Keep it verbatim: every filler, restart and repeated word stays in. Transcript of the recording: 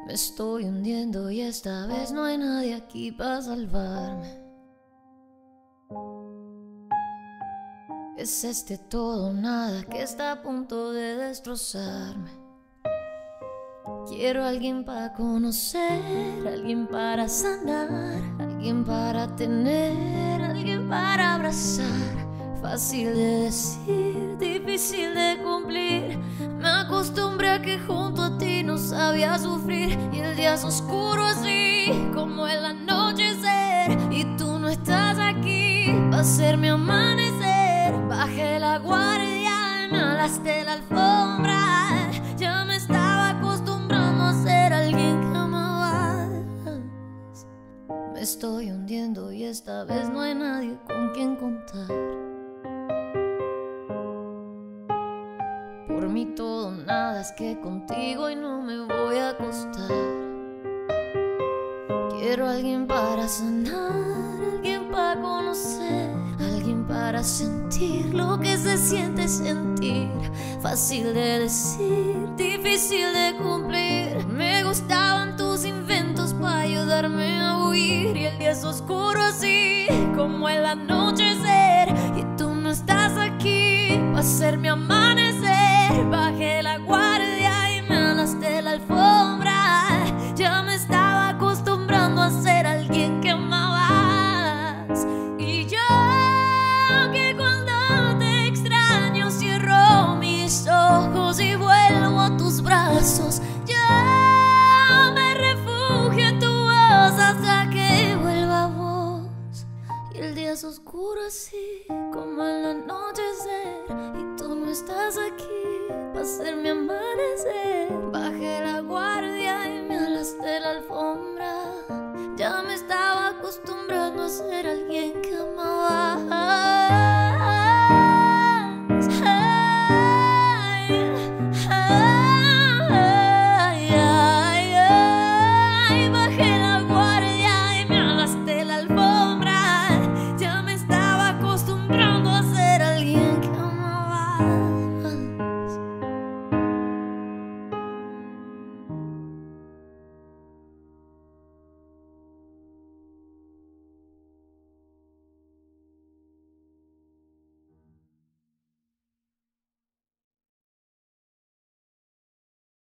Me estoy hundiendo y esta vez no hay nadie aquí para salvarme. Es este todo o nada que está a punto de destrozarme. Quiero alguien para conocer, alguien para sanar, alguien para tener, alguien para abrazar. Fácil de decir, difícil de cumplir. Me acostumbré a que junto a ti no sabía sufrir. Y el día es oscuro así como el anochecer, y tú no estás aquí para hacerme amanecer. Bajé la guardia, me alaste la alfombra. Ya me estaba acostumbrando a ser alguien que amabas. Me estoy hundiendo y esta vez no hay nadie con quien contar. Por mí todo nada, es que contigo y no me voy a acostar. Quiero alguien para sanar, alguien para conocer, alguien para sentir lo que se siente sentir. Fácil de decir, difícil de cumplir. Me gustaban tus inventos para ayudarme a huir. Y el día es oscuro así como el anochecer, y tú no estás aquí para hacerme amanecer. Bajé la guardia y me alaste la alfombra. Ya me estaba acostumbrando a ser alguien que amabas. Y yo que cuando te extraño cierro mis ojos y vuelvo a tus brazos. Ya me refugio en tu voz hasta que vuelva a vos. Y el día es oscuro así como el anochecer, y tú no estás aquí para hacerme amanecer.